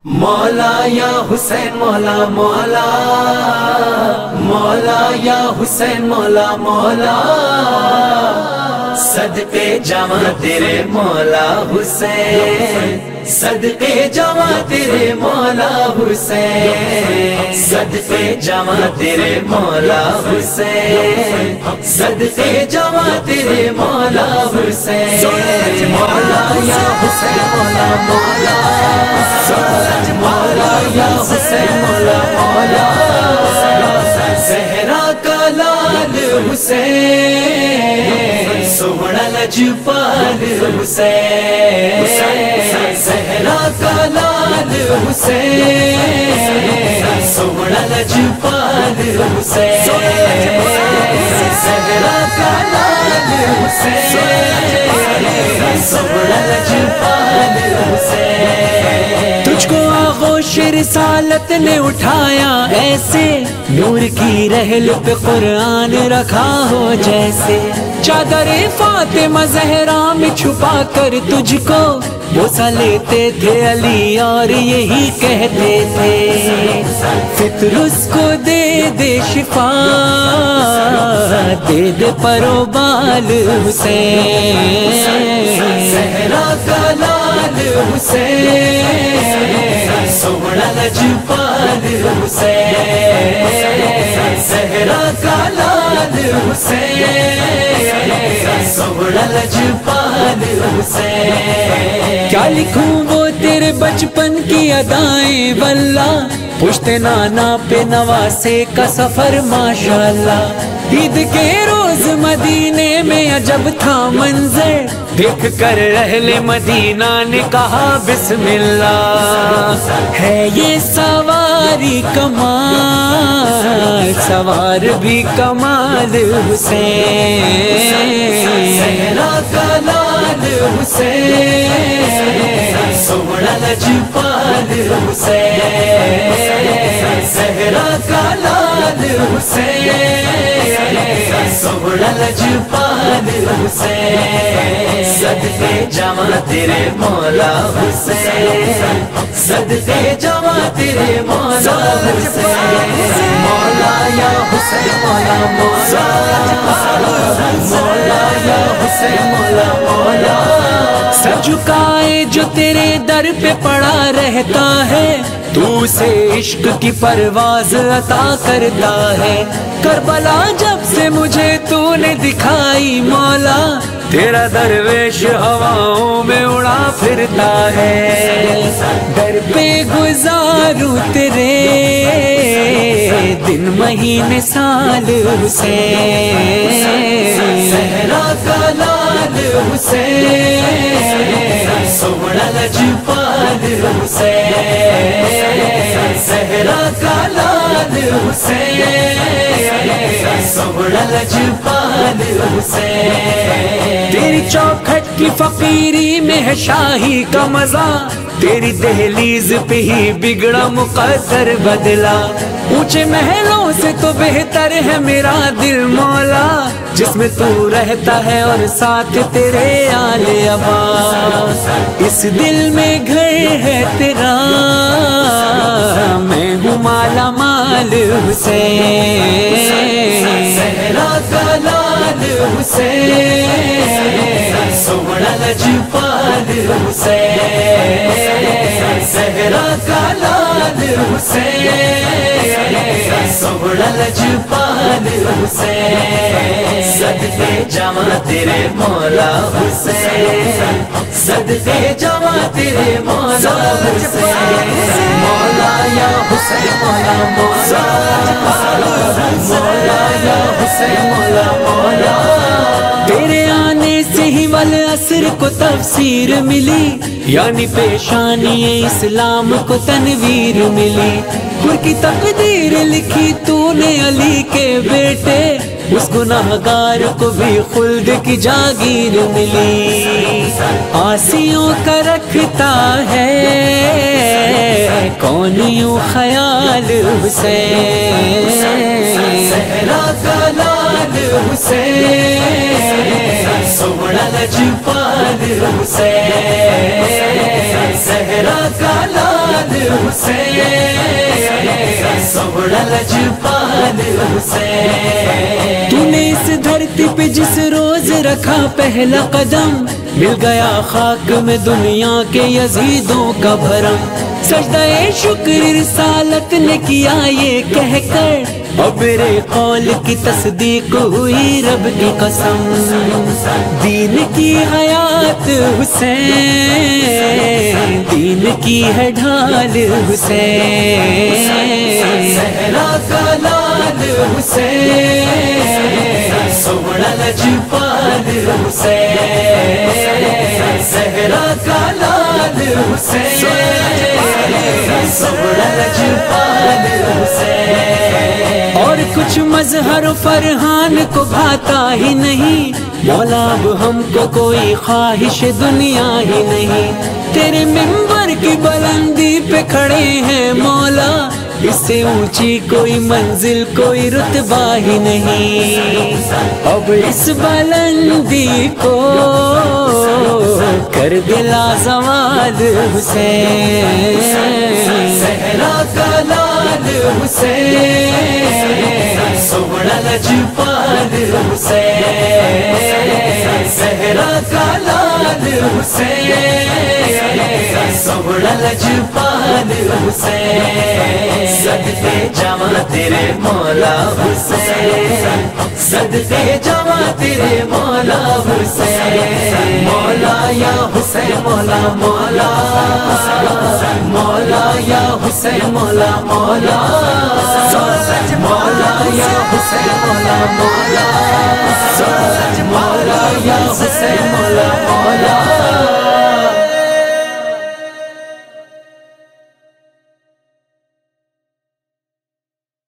مولا یا حسین مولا مولا مولا یا حسین مولا مولا صدقے جواں تیرے مولا حسین صدقے جواں تیرے مولا حسین صدقے جواں تیرے مولا حسین صدقے جواں تیرے مولا حسین مولا یا حسین مولا مولا مولا یا حسین مولا مولا زہرا کا لال حسین سونا لجپال حسین زہرا کا لال حسین سونا لجپال حسین زہرا کا لال حسین سونا لجپال حسین تجھ کو آغوش رسالت نے اٹھایا ایسے نور کی رحل پہ قرآن رکھا ہو جیسے چادر فاطمہ زہرا میں چھپا کر تجھ کو بوسہ لیتے تھے علی اور یہی کہتے تھے فطر اس کو دے دے شفا دے دے پرو بال حسین زہرا کا لال حسین سونا لجپال حسین زہرا کا لال حسین سونا لجپال حسین کیا لکھوں وہ تیرے بچپن کی ادائیں واللہ پشت نانا پہ نواسے کا سفر ماشاءاللہ عید کے روز مدینے میں عجب تھا منظر دیکھ کر اہل مدینہ نے کہا بسم اللہ ہے یہ سواری کمال سوار بھی کمال حسین زہرا کا لال حسین سونا لجپال حسین زہرا کا لال حسین سونا لجپال حسین صدقے جواں تیرے مولا حسین صدقے جواں تیرے مولا حسین مولا یا حسین مولا مولا مولا یا حسین مولا مولا سر جھکائے جو تیرے در پہ پڑا رہتا ہے تو اسے عشق کی پرواز عطا کرتا ہے کربلا جب سے مجھے تو نے دکھائی مولا تیرا درویش ہواؤں میں اڑا پھرتا ہے در پہ گزاروں تیرے دن مہینے سال حسین زہرا کا لال حسین سونا لجپال حسین زہرا کا لال حسین سونا لجپال حسین تیری چوکھٹ کی فقیری میں ہے شاہی کا مزہ تیری دہلیز پہ ہی بگڑا مقدر بدلا اونچے محلوں سے تو بہتر ہے میرا دل مولا جس میں تو رہتا ہے اور ساتھ تیرے آل ابا اس دل میں گھر ہے تیرا میں ہوں مالا مال حسین زہرا کا لال حسین سونا لجپال حسین زہرا کا لال حسین سونا لجپال حسین صدقے جواں تیرے مولا حسین صدقے جواں تیرے مولا حسین مولا یا حسین مولا مولا مولا یا حسین مولا مولا تیرے آنے سے ہی والعصر کو تفسیر ملی یعنی پیشانی اسلام کو تنویر ملی خود کی تقدیر لکھی تو نے علی کے بیٹے اس گناہگار کو بھی خلد کی جاگیر ملی آسیوں کا رکھتا ہے کون یوں خیال حسین زہرا کا لال حسین سونا لجپال حسین، صحرا کا لال حسین، سونا لجپال حسین۔ تو نے اس دھرتی پہ جس روز رکھا پہلا قدم، مل گیا خاک میں دنیا کے یزیدوں کا بھرم۔ سجدہ شکر رسالت نے کیا یہ کہہ کر، اور میرے قول کی تصدیق ہوئی رب کی قسم۔ دین کی حیات حسین، دین کی ہے ڈھال حسین، صحرا کا لال حسین، سونا لجپال حسین، صحرا کا لال حسین، سونا لجپال حسین۔ اور کچھ مظہر فرحان کو بھاتا ہی نہیں، مولا اب ہم کو کوئی خواہش دنیا ہی نہیں۔ تیرے منبر کی بلندی پہ کھڑے ہیں مولا، اس سے اونچی کوئی منزل کوئی رتبہ ہی نہیں۔ اب اس بلندی کو کر دلا زوال حسین، صحرا کا لال حسین، سونا لجپال حسین، صحرا کا لال حسین، سونا لجپال حسین۔ صدقے جاواں تیرے مولا حسین، صدقے جاواں تیرے مولا حسین، مولا یا حسین مولا مولا، مولا یا حسین مولا مولا، مولا یا حسین مولا مولا، مولا یا حسین مولا